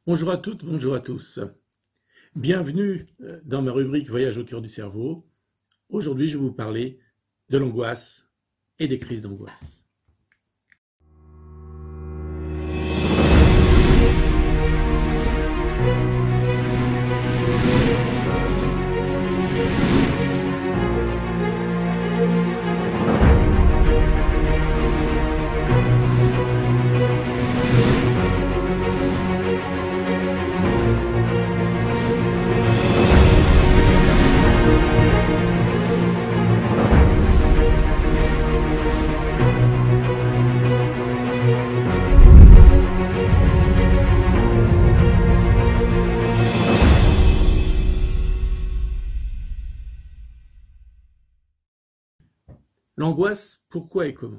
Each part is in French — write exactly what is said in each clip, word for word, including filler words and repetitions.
Bonjour à toutes, bonjour à tous. Bienvenue dans ma rubrique Voyage au cœur du cerveau. Aujourd'hui, je vais vous parler de l'angoisse et des crises d'angoisse. L'angoisse, pourquoi et comment?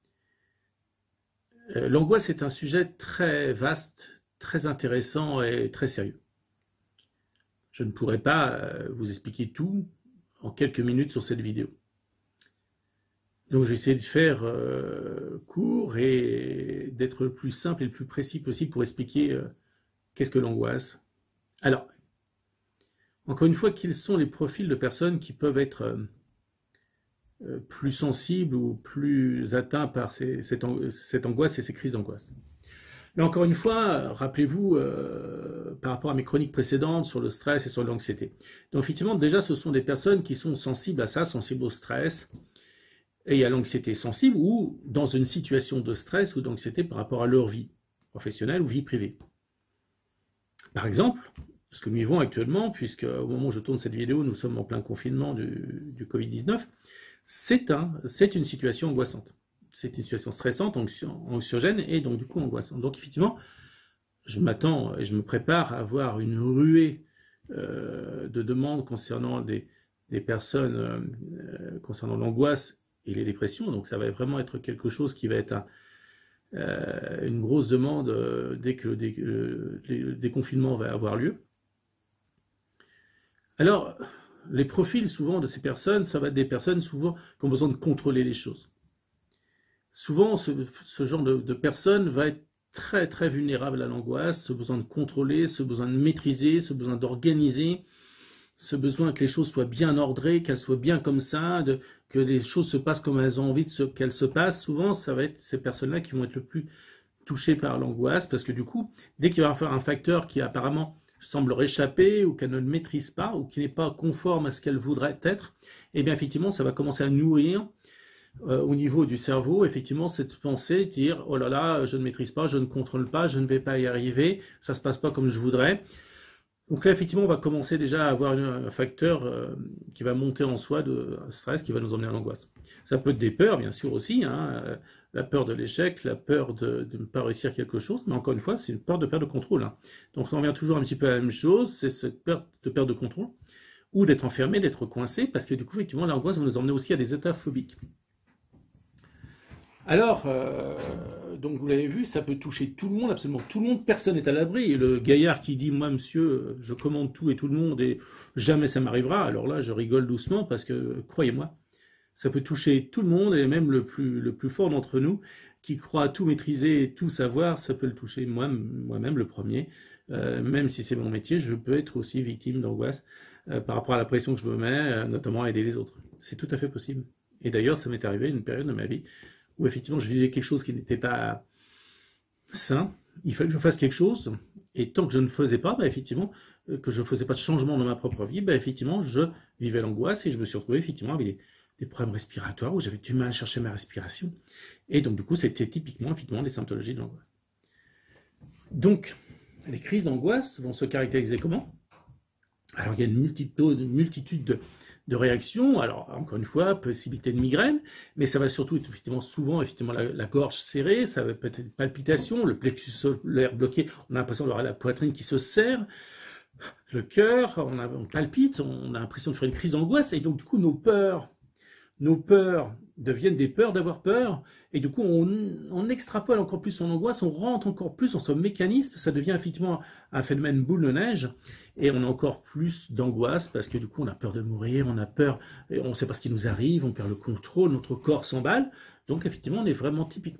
euh, L'angoisse est un sujet très vaste, très intéressant et très sérieux. Je ne pourrai pas euh, vous expliquer tout en quelques minutes sur cette vidéo. Donc j'ai essayé de faire euh, court et d'être le plus simple et le plus précis possible pour expliquer euh, qu'est-ce que l'angoisse. Alors, encore une fois, quels sont les profils de personnes qui peuvent être euh, plus sensibles ou plus atteints par ces, cette, cette angoisse et ces crises d'angoisse. Là encore une fois, rappelez-vous euh, par rapport à mes chroniques précédentes sur le stress et sur l'anxiété. Donc effectivement, déjà ce sont des personnes qui sont sensibles à ça, sensibles au stress et à l'anxiété, sensibles ou dans une situation de stress ou d'anxiété par rapport à leur vie professionnelle ou vie privée. Par exemple, ce que nous vivons actuellement, puisque au moment où je tourne cette vidéo, nous sommes en plein confinement du, du covid dix-neuf, c'est un, c'est une situation angoissante. C'est une situation stressante, anxiogène et donc du coup angoissante. Donc effectivement, je m'attends et je me prépare à avoir une ruée euh, de demandes concernant des, des personnes euh, concernant l'angoisse et les dépressions. Donc ça va vraiment être quelque chose qui va être un, euh, une grosse demande euh, dès que le, le déconfinement va avoir lieu. Alors, les profils souvent de ces personnes, ça va être des personnes souvent qui ont besoin de contrôler les choses. Souvent, ce, ce genre de, de personne va être très très vulnérable à l'angoisse, ce besoin de contrôler, ce besoin de maîtriser, ce besoin d'organiser, ce besoin que les choses soient bien ordrées, qu'elles soient bien comme ça, de, que les choses se passent comme elles ont envie qu'elles se passent. Souvent, ça va être ces personnes-là qui vont être le plus touchées par l'angoisse, parce que du coup, dès qu'il va y avoir un facteur qui apparemment semble leur échapper ou qu'elle ne le maîtrise pas ou qui n'est pas conforme à ce qu'elle voudrait être, et bien effectivement ça va commencer à nourrir euh, au niveau du cerveau effectivement cette pensée, dire oh là là je ne maîtrise pas, je ne contrôle pas, je ne vais pas y arriver, ça se passe pas comme je voudrais. Donc là effectivement on va commencer déjà à avoir un facteur euh, qui va monter en soi de stress qui va nous emmener à l'angoisse. Ça peut être des peurs bien sûr aussi, hein, euh, la peur de l'échec, la peur de, de ne pas réussir quelque chose, mais encore une fois, c'est une peur de perdre de contrôle. Hein. Donc on revient toujours un petit peu à la même chose, c'est cette peur de perdre de contrôle, ou d'être enfermé, d'être coincé, parce que du coup, effectivement, l'angoisse va nous emmener aussi à des états phobiques. Alors, euh, donc vous l'avez vu, ça peut toucher tout le monde, absolument tout le monde, personne n'est à l'abri. Et le gaillard qui dit, moi monsieur, je commande tout et tout le monde, et jamais ça m'arrivera, alors là, je rigole doucement, parce que, croyez-moi, ça peut toucher tout le monde, et même le plus, le plus fort d'entre nous, qui croit tout maîtriser et tout savoir, ça peut le toucher moi, moi-même le premier. Euh, même si c'est mon métier, je peux être aussi victime d'angoisse euh, par rapport à la pression que je me mets, euh, notamment à aider les autres. C'est tout à fait possible. Et d'ailleurs, ça m'est arrivé une période de ma vie où effectivement je vivais quelque chose qui n'était pas sain. Il fallait que je fasse quelque chose, et tant que je ne faisais pas, bah, effectivement, euh, que je ne faisais pas de changement dans ma propre vie, bah, effectivement, je vivais l'angoisse et je me suis retrouvé effectivement avec des des problèmes respiratoires, où j'avais du mal à chercher ma respiration. Et donc, du coup, c'était typiquement, effectivement, les symptologies de l'angoisse. Donc, les crises d'angoisse vont se caractériser comment? Alors, il y a une multitude, une multitude de, de réactions. Alors, encore une fois, possibilité de migraine, mais ça va surtout être, effectivement, souvent, effectivement, la, la gorge serrée, ça va peut-être une palpitation, le plexus solaire bloqué, on a l'impression d'avoir la poitrine qui se serre, le cœur, on, a, on palpite, on a l'impression de faire une crise d'angoisse, et donc, du coup, nos peurs, Nos peurs deviennent des peurs d'avoir peur, et du coup on, on extrapole encore plus son angoisse, on rentre encore plus dans ce mécanisme, ça devient effectivement un phénomène boule de neige, et on a encore plus d'angoisse, parce que du coup on a peur de mourir, on a peur, on ne sait pas ce qui nous arrive, on perd le contrôle, notre corps s'emballe, donc effectivement on est vraiment typiquement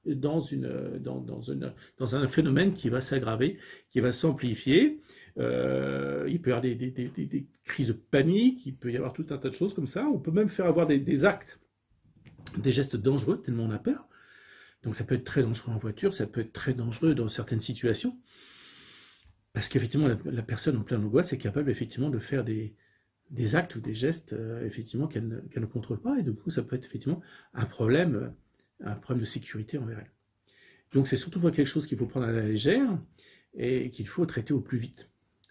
dans, une, dans, dans, une, dans un phénomène qui va s'aggraver, qui va s'amplifier. Euh, il peut y avoir des, des, des, des crises de panique, il peut y avoir tout un tas de choses comme ça. On peut même faire avoir des, des actes, des gestes dangereux, tellement on a peur. Donc ça peut être très dangereux en voiture, ça peut être très dangereux dans certaines situations. Parce qu'effectivement, la, la personne en pleine angoisse est capable effectivement de faire des, des actes ou des gestes euh, effectivement qu'elle ne, qu'elle ne contrôle pas. Et du coup, ça peut être effectivement un problème, un problème de sécurité envers elle. Donc c'est surtout pas quelque chose qu'il faut prendre à la légère et qu'il faut traiter au plus vite.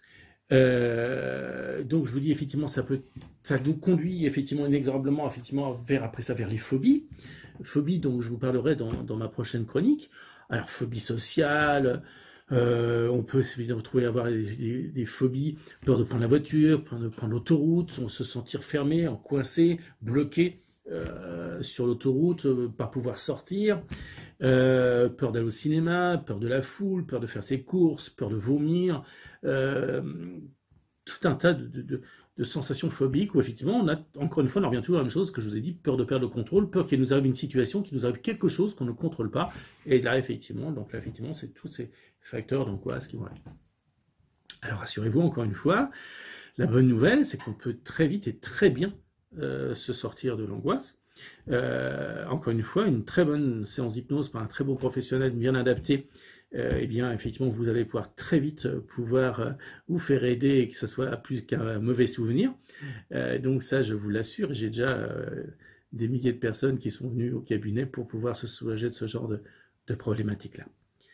Euh, donc je vous dis effectivement, ça peut, ça nous conduit effectivement inexorablement effectivement vers après ça vers les phobies, phobies dont je vous parlerai dans, dans ma prochaine chronique. Alors phobie sociale, euh, on peut évidemment trouver avoir des, des, des phobies, peur de prendre la voiture, peur de prendre l'autoroute, on se sentir fermé, coincé, bloqué euh, sur l'autoroute, euh, pas pouvoir sortir. Euh, peur d'aller au cinéma, peur de la foule, peur de faire ses courses, peur de vomir, euh, tout un tas de, de, de, de sensations phobiques où effectivement on a, encore une fois, on en revient toujours à la même chose que je vous ai dit, peur de perdre le contrôle, peur qu'il nous arrive une situation, qu'il nous arrive quelque chose qu'on ne contrôle pas, et là effectivement, donc là effectivement c'est tous ces facteurs d'angoisse qui vont arriver. Alors rassurez-vous encore une fois, la bonne nouvelle c'est qu'on peut très vite et très bien euh, se sortir de l'angoisse. Euh, encore une fois, une très bonne séance d'hypnose par un très beau professionnel bien adapté, euh, eh bien, effectivement, vous allez pouvoir très vite euh, pouvoir euh, vous faire aider et que ce soit plus qu'un mauvais souvenir. Euh, donc ça, je vous l'assure, j'ai déjà euh, des milliers de personnes qui sont venues au cabinet pour pouvoir se soulager de ce genre de, de problématiques-là.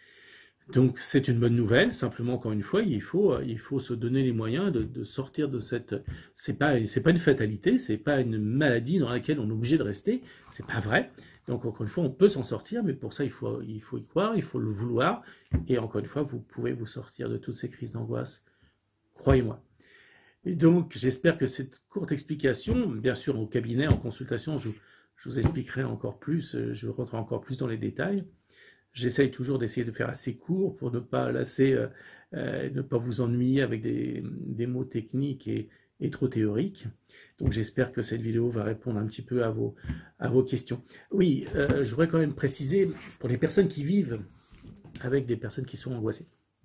Donc c'est une bonne nouvelle, simplement encore une fois, il faut, il faut se donner les moyens de, de sortir de cette... C'est pas, c'est pas une fatalité, c'est pas une maladie dans laquelle on est obligé de rester, c'est pas vrai. Donc encore une fois, on peut s'en sortir, mais pour ça il faut, il faut y croire, il faut le vouloir, et encore une fois, vous pouvez vous sortir de toutes ces crises d'angoisse, croyez-moi. Et donc j'espère que cette courte explication, bien sûr au cabinet, en consultation, je, je vous expliquerai encore plus, je rentrerai encore plus dans les détails. J'essaye toujours d'essayer de faire assez court pour ne pas lasser, euh, euh, ne pas vous ennuyer avec des, des mots techniques et, et trop théoriques. Donc j'espère que cette vidéo va répondre un petit peu à vos, à vos questions. Oui, euh, je voudrais quand même préciser, pour les personnes qui vivent avec des personnes qui sont angoissées.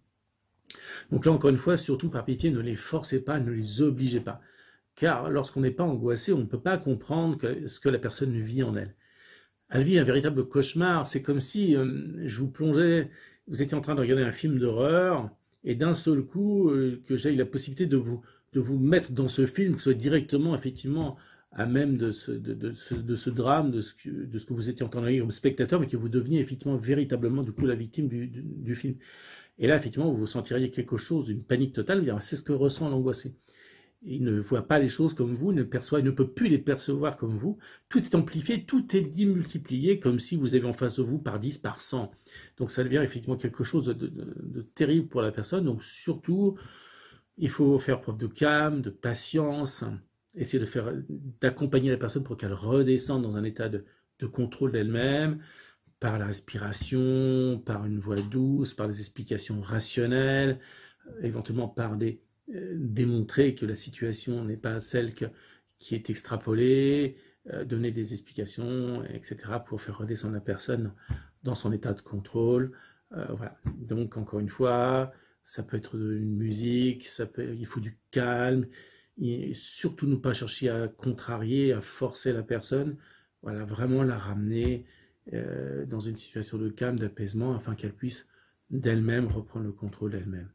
Donc là, encore une fois, surtout par pitié, ne les forcez pas, ne les obligez pas. Car lorsqu'on n'est pas angoissé, on ne peut pas comprendre que, ce que la personne vit en elle. Elle vit un véritable cauchemar, c'est comme si euh, je vous plongeais, vous étiez en train de regarder un film d'horreur, et d'un seul coup, euh, que j'ai eu la possibilité de vous, de vous mettre dans ce film, que ce soit directement, effectivement, à même de ce, de, de ce, de ce drame, de ce, que, de ce que vous étiez en train de regarder comme spectateur, mais que vous deveniez effectivement, véritablement, du coup, la victime du, du, du film. Et là, effectivement, vous vous sentiriez quelque chose, d'une panique totale, c'est ce que ressent l'angoissé. Il ne voit pas les choses comme vous, il ne perçoit, il ne peut plus les percevoir comme vous. Tout est amplifié, tout est démultiplié, comme si vous avez en face de vous par dix, par cent. Donc ça devient effectivement quelque chose de, de, de, de terrible pour la personne. Donc surtout, il faut faire preuve de calme, de patience, essayer de faire, d'accompagner la personne pour qu'elle redescende dans un état de, de contrôle d'elle-même, par la respiration, par une voix douce, par des explications rationnelles, éventuellement par des démontrer que la situation n'est pas celle que, qui est extrapolée, euh, donner des explications, et cetera, pour faire redescendre la personne dans son état de contrôle. Euh, voilà. Donc, encore une fois, ça peut être une musique, ça peut, il faut du calme, et surtout ne pas chercher à contrarier, à forcer la personne. Voilà, vraiment la ramener euh, dans une situation de calme, d'apaisement, afin qu'elle puisse d'elle-même reprendre le contrôle d'elle-même.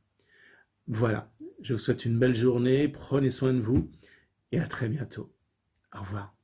Voilà, je vous souhaite une belle journée, prenez soin de vous et à très bientôt. Au revoir.